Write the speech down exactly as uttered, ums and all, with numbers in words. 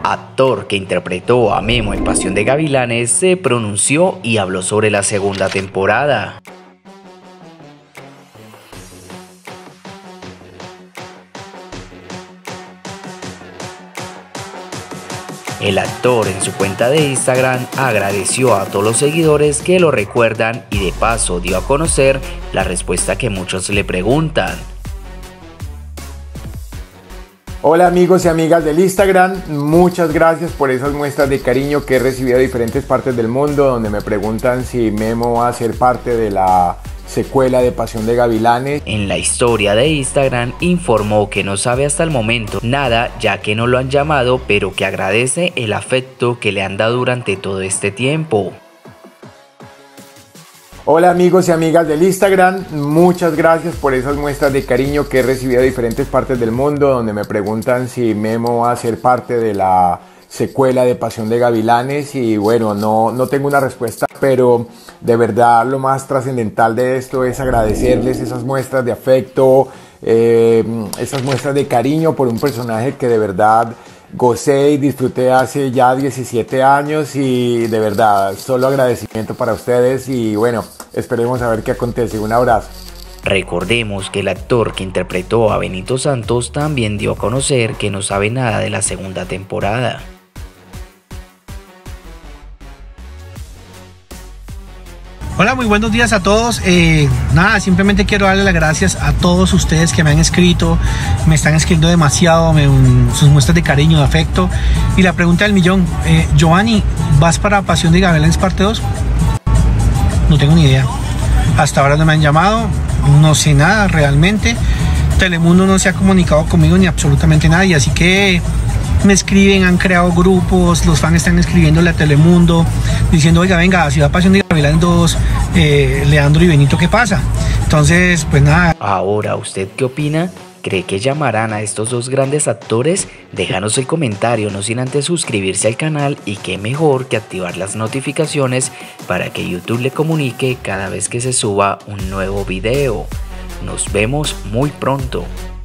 actor que interpretó a Memo en Pasión de Gavilanes, se pronunció y habló sobre la segunda temporada. El actor en su cuenta de Instagram agradeció a todos los seguidores que lo recuerdan y de paso dio a conocer la respuesta que muchos le preguntan. Hola amigos y amigas del Instagram, muchas gracias por esas muestras de cariño que he recibido de diferentes partes del mundo, donde me preguntan si Memo va a ser parte de la secuela de Pasión de Gavilanes. En la historia de Instagram informó que no sabe hasta el momento nada, ya que no lo han llamado, pero que agradece el afecto que le han dado durante todo este tiempo. Hola amigos y amigas del Instagram, muchas gracias por esas muestras de cariño que he recibido de diferentes partes del mundo, donde me preguntan si Memo va a ser parte de la secuela de Pasión de Gavilanes. Y bueno, no, no tengo una respuesta, pero de verdad lo más trascendental de esto es agradecerles esas muestras de afecto, eh, esas muestras de cariño por un personaje que de verdad gocé y disfruté hace ya diecisiete años, y de verdad solo agradecimiento para ustedes. Y bueno, esperemos a ver qué acontece. Un abrazo. Recordemos que el actor que interpretó a Benito Santos también dio a conocer que no sabe nada de la segunda temporada. Hola, muy buenos días a todos. Eh, nada, simplemente quiero darle las gracias a todos ustedes que me han escrito, me están escribiendo demasiado, me, um, sus muestras de cariño, de afecto. Y la pregunta del millón, eh, Giovanni, ¿vas para Pasión de Gavilanes parte dos? No tengo ni idea. Hasta ahora no me han llamado, no sé nada realmente. Telemundo no se ha comunicado conmigo ni absolutamente nadie, así que me escriben, han creado grupos, los fans están escribiéndole a Telemundo diciendo, oiga, venga, si va Pasión de Gavilanes dos, eh, Leandro y Benito, ¿qué pasa? Entonces, pues nada. Ahora, ¿usted qué opina? ¿Cree que llamarán a estos dos grandes actores? Déjanos el comentario, no sin antes suscribirse al canal, y qué mejor que activar las notificaciones para que YouTube le comunique cada vez que se suba un nuevo video. Nos vemos muy pronto.